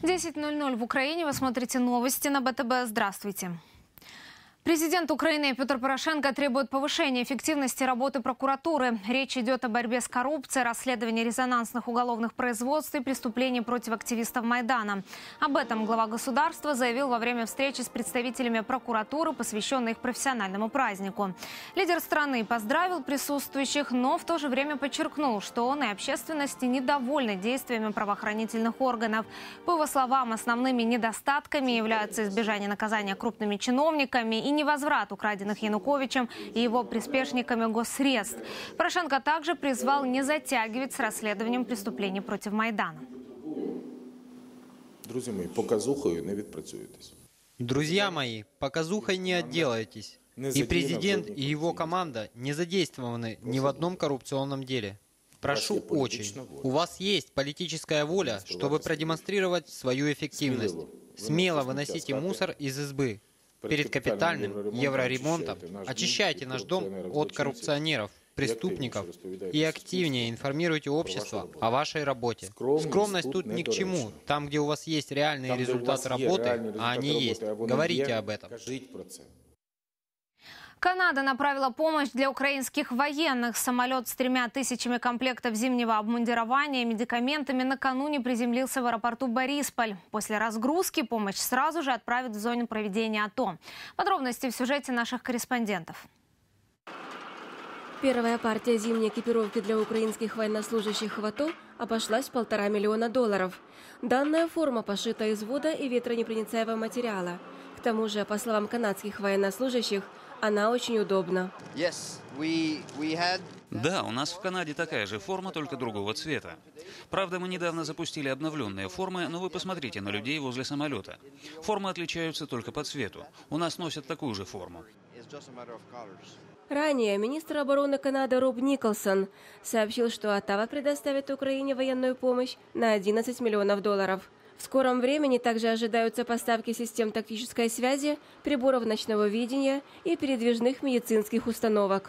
10:00 в Украине. Вы смотрите новости на БТБ. Здравствуйте. Президент Украины Петр Порошенко требует повышения эффективности работы прокуратуры. Речь идет о борьбе с коррупцией, расследовании резонансных уголовных производств и преступлений против активистов Майдана. Об этом глава государства заявил во время встречи с представителями прокуратуры, посвященной их профессиональному празднику. Лидер страны поздравил присутствующих, но в то же время подчеркнул, что он и общественность недовольны действиями правоохранительных органов. По его словам, основными недостатками являются избежание наказания крупными чиновниками и невозврат украденных Януковичем и его приспешниками госсредств. Порошенко также призвал не затягивать с расследованием преступлений против Майдана. Друзья мои, показухою не відпрацюєтесь. Друзья мои, показухой не отделаетесь. И президент, и его команда не задействованы ни в одном коррупционном деле. Прошу очень, у вас есть политическая воля, чтобы продемонстрировать свою эффективность. Смело выносите мусор из избы. Перед капитальным евроремонтом очищайте наш дом от коррупционеров, преступников и активнее информируйте общество о вашей работе. Скромность тут ни к чему. Там, где у вас есть реальные результаты работы, а они есть, говорите об этом. Канада направила помощь для украинских военных. Самолет с 3000 комплектов зимнего обмундирования и медикаментами накануне приземлился в аэропорту Борисполь. После разгрузки помощь сразу же отправят в зону проведения АТО. Подробности в сюжете наших корреспондентов. Первая партия зимней экипировки для украинских военнослужащих в АТО обошлась в $1,5 миллиона. Данная форма пошита из вода- и ветронепроницаемого материала. К тому же, по словам канадских военнослужащих, она очень удобна. Да, у нас в Канаде такая же форма, только другого цвета. Правда, мы недавно запустили обновленные формы, но вы посмотрите на людей возле самолета. Формы отличаются только по цвету. У нас носят такую же форму. Ранее министр обороны Канады Роб Николсон сообщил, что Оттава предоставит Украине военную помощь на $11 миллионов. В скором времени также ожидаются поставки систем тактической связи, приборов ночного видения и передвижных медицинских установок.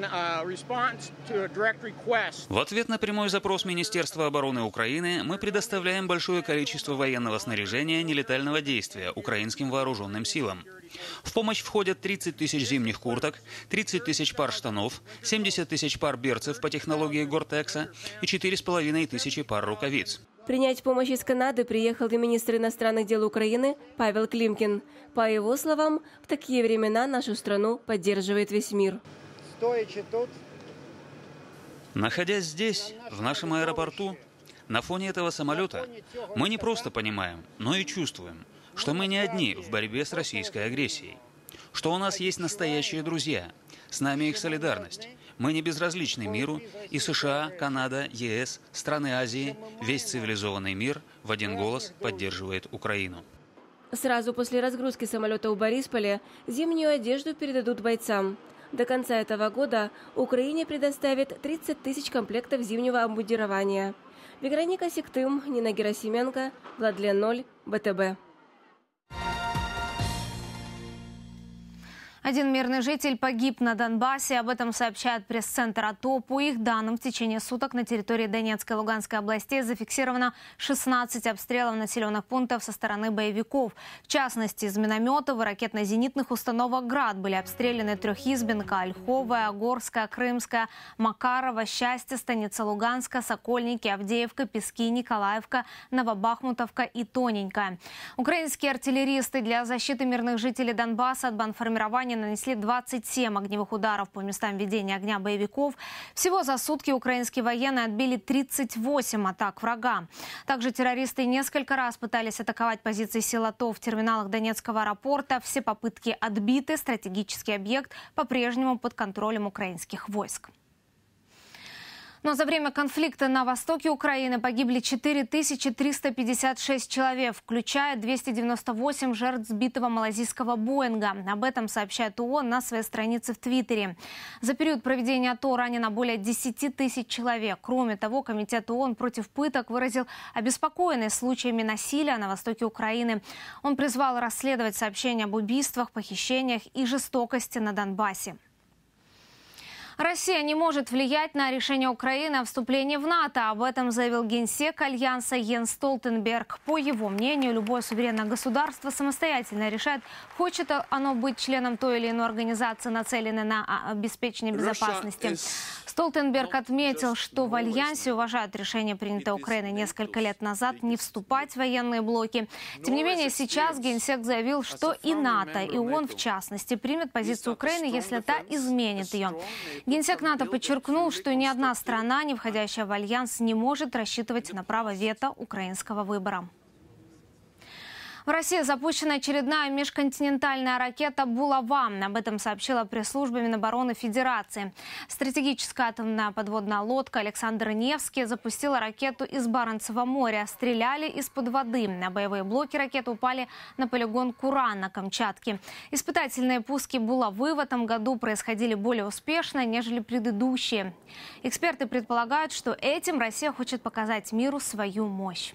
В ответ на прямой запрос Министерства обороны Украины мы предоставляем большое количество военного снаряжения нелетального действия украинским вооруженным силам. В помощь входят 30 тысяч зимних курток, 30 тысяч пар штанов, 70 тысяч пар берцев по технологии Гортекса и 4,5 тысячи пар рукавиц. Принять помощь из Канады приехал и министр иностранных дел Украины Павел Климкин. По его словам, в такие времена нашу страну поддерживает весь мир. Находясь здесь, в нашем аэропорту, на фоне этого самолета, мы не просто понимаем, но и чувствуем, что мы не одни в борьбе с российской агрессией, что у нас есть настоящие друзья, с нами их солидарность. Мы не безразличны миру, и США, Канада, ЕС, страны Азии, весь цивилизованный мир в один голос поддерживает Украину. Сразу после разгрузки самолета у Борисполя зимнюю одежду передадут бойцам. До конца этого года Украине предоставят 30 тысяч комплектов зимнего обмундирования. Вероника Сиктым, Нина Герасименко, Владлен 0, БТБ. Один мирный житель погиб на Донбассе. Об этом сообщает пресс-центр АТО. По их данным, в течение суток на территории Донецкой и Луганской областей зафиксировано 16 обстрелов населенных пунктов со стороны боевиков. В частности, из минометов и ракетно-зенитных установок «Град» были обстреляны Трехизбенка, Ольховая, Горская, Крымская, Макарова, Счастье, Станица Луганска, Сокольники, Авдеевка, Пески, Николаевка, Новобахмутовка и Тоненькая. Украинские артиллеристы для защиты мирных жителей Донбасса от бандформирования нанесли 27 огневых ударов по местам ведения огня боевиков. Всего за сутки украинские военные отбили 38 атак врага. Также террористы несколько раз пытались атаковать позиции сил АТО в терминалах Донецкого аэропорта. Все попытки отбиты. Стратегический объект по-прежнему под контролем украинских войск. Но за время конфликта на востоке Украины погибли 4356 человек, включая 298 жертв сбитого малайзийского Боинга. Об этом сообщает ООН на своей странице в Твиттере. За период проведения АТО ранено более 10 тысяч человек. Кроме того, Комитет ООН против пыток выразил обеспокоенность случаями насилия на востоке Украины. Он призвал расследовать сообщения об убийствах, похищениях и жестокости на Донбассе. Россия не может влиять на решение Украины о вступлении в НАТО. Об этом заявил генсек Альянса Йенс Столтенберг. По его мнению, любое суверенное государство самостоятельно решает, хочет оно быть членом той или иной организации, нацеленной на обеспечение безопасности. Столтенберг отметил, что в Альянсе уважают решение, принятое Украиной несколько лет назад, не вступать в военные блоки. Тем не менее, сейчас генсек заявил, что и НАТО, и ООН в частности, примет позицию Украины, если та изменит ее. Генсек НАТО подчеркнул, что ни одна страна, не входящая в Альянс, не может рассчитывать на право вето украинского выбора. В России запущена очередная межконтинентальная ракета «Булава». Об этом сообщила пресс-служба Минобороны Федерации. Стратегическая атомная подводная лодка «Александр Невский» запустила ракету из Баренцева моря. Стреляли из-под воды. Боевые блоки ракеты упали на полигон Куран на Камчатке. Испытательные пуски «Булавы» в этом году происходили более успешно, нежели предыдущие. Эксперты предполагают, что этим Россия хочет показать миру свою мощь.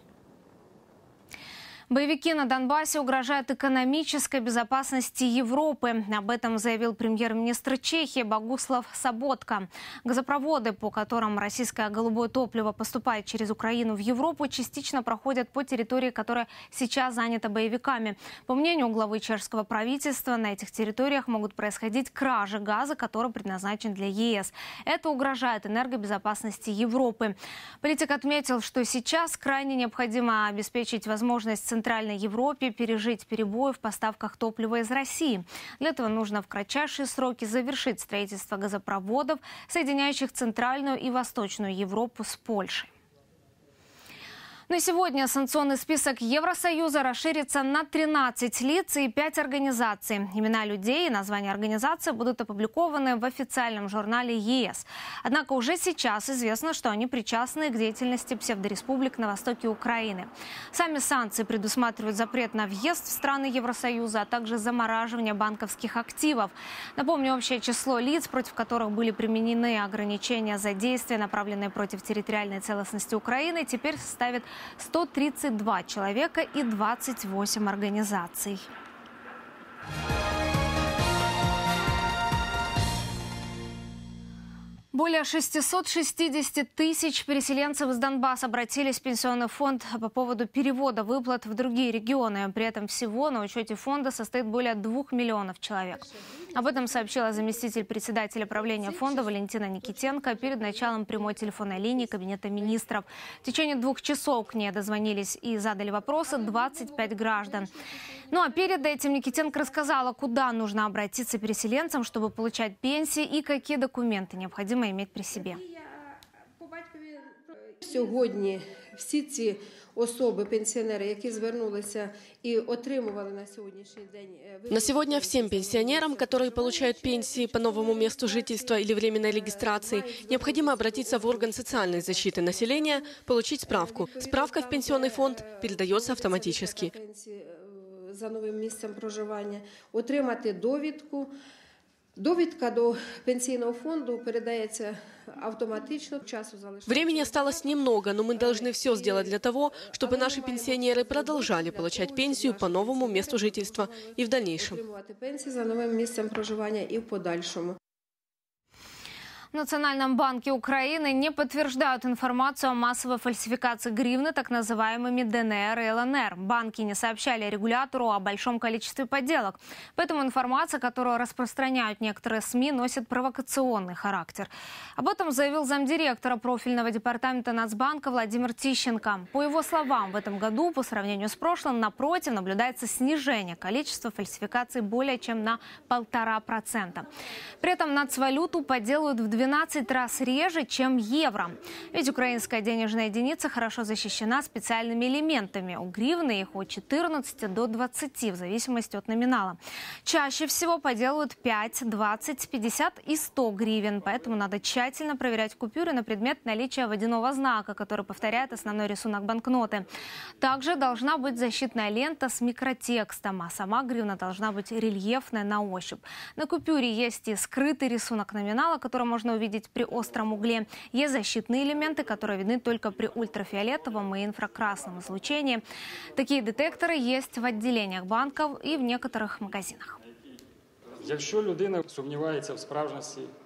Боевики на Донбассе угрожают экономической безопасности Европы. Об этом заявил премьер-министр Чехии Богуслав Соботка. Газопроводы, по которым российское голубое топливо поступает через Украину в Европу, частично проходят по территории, которая сейчас занята боевиками. По мнению главы чешского правительства, на этих территориях могут происходить кражи газа, который предназначен для ЕС. Это угрожает энергобезопасности Европы. Политик отметил, что сейчас крайне необходимо обеспечить возможность Центральной Европе пережить перебои в поставках топлива из России. Для этого нужно в кратчайшие сроки завершить строительство газопроводов, соединяющих Центральную и Восточную Европу с Польшей. На сегодня санкционный список Евросоюза расширится на 13 лиц и 5 организаций. Имена людей и названия организаций будут опубликованы в официальном журнале ЕС. Однако уже сейчас известно, что они причастны к деятельности псевдореспублик на востоке Украины. Сами санкции предусматривают запрет на въезд в страны Евросоюза, а также замораживание банковских активов. Напомню, общее число лиц, против которых были применены ограничения за действия, направленные против территориальной целостности Украины, теперь составит 132 человека и 28 организаций. Более 660 тысяч переселенцев из Донбасса обратились в Пенсионный фонд по поводу перевода выплат в другие регионы. При этом всего на учете фонда состоит более 2 миллионов человек. Об этом сообщила заместитель председателя правления фонда Валентина Никитенко перед началом прямой телефонной линии Кабинета министров. В течение 2 часов к ней дозвонились и задали вопросы 25 граждан. Ну а перед этим Никитенко рассказала, куда нужно обратиться переселенцам, чтобы получать пенсии и какие документы необходимо иметь при себе. Сьогодні всі ці особи, пенсионеры, які звернулися і отримували на сегодняшний день. На сегодня всем пенсионерам, которые получают пенсии по новому месту жительства или временной регистрации, необходимо обратиться в орган социальной защиты населения, получить справку. Справка в пенсионный фонд передается автоматически. За новим місцем проживання, отримати довідку. Довідка до пенсійного фонду передається автоматично. Времени осталось немного, но мы должны все сделать для того, чтобы наши пенсионеры продолжали получать пенсию по новому месту жительства и в дальнейшем. Отримувати пенсію за новим місцем проживання і в подальшому. В Национальном банке Украины не подтверждают информацию о массовой фальсификации гривны так называемыми ДНР и ЛНР. Банки не сообщали регулятору о большом количестве подделок. Поэтому информация, которую распространяют некоторые СМИ, носит провокационный характер. Об этом заявил замдиректора профильного департамента Нацбанка Владимир Тищенко. По его словам, в этом году по сравнению с прошлым, напротив, наблюдается снижение количества фальсификаций более чем на 1,5%. При этом нацвалюту подделывают в 12 раз реже, чем евро. Ведь украинская денежная единица хорошо защищена специальными элементами. У гривны их от 14 до 20, в зависимости от номинала. Чаще всего подделывают 5, 20, 50 и 100 гривен. Поэтому надо тщательно проверять купюры на предмет наличия водяного знака, который повторяет основной рисунок банкноты. Также должна быть защитная лента с микротекстом, а сама гривна должна быть рельефной на ощупь. На купюре есть и скрытый рисунок номинала, который можно увидеть при остром угле. Есть защитные элементы, которые видны только при ультрафиолетовом и инфракрасном излучении. Такие детекторы есть в отделениях банков и в некоторых магазинах. Якщо людина сумнівається в справжності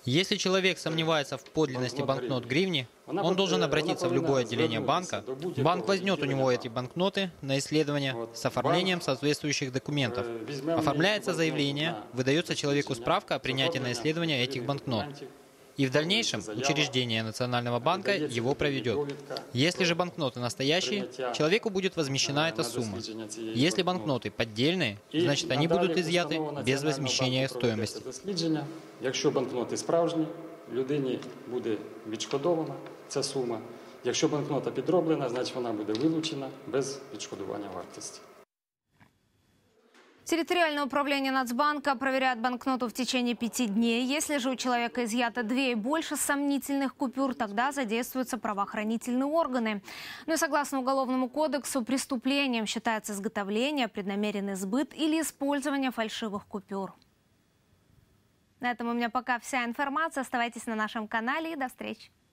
Если человек сомневается в подлинности банкнот гривни, он должен обратиться в любое отделение банка. Банк возьмет у него эти банкноты на исследование с оформлением соответствующих документов. Оформляется заявление, выдается человеку справка о принятии на исследование этих банкнот. И в дальнейшем учреждение Национального банка его проведет. Если же банкноты настоящие, человеку будет возмещена эта сумма. Если банкноты поддельные, значит они будут изъяты без возмещения стоимости. Якщо банкноти справжні, людині буде відшкодована ця сума. Якщо банкнота підроблена, значить вона буде вилучена без відшкодування вартості. Территориальное управление Нацбанка проверяет банкноту в течение 5 дней. Если же у человека изъято 2 и больше сомнительных купюр, тогда задействуются правоохранительные органы. Ну и согласно Уголовному кодексу, преступлением считается изготовление, преднамеренный сбыт или использование фальшивых купюр. На этом у меня пока вся информация. Оставайтесь на нашем канале и до встречи.